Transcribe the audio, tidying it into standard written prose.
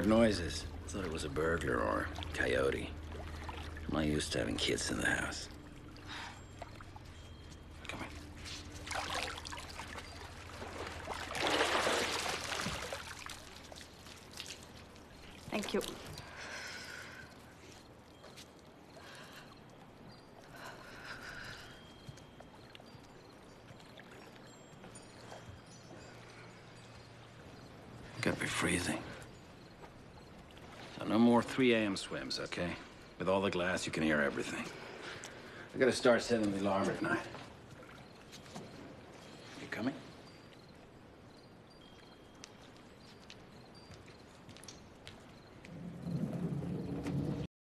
heard noises. Thought it was a burglar or coyote. I'm not used to having kids in the house. Come on. Thank you. Gotta be freezing. So no more 3 a.m. swims, okay? With all the glass, you can hear everything. I gotta start setting the alarm at night. You coming?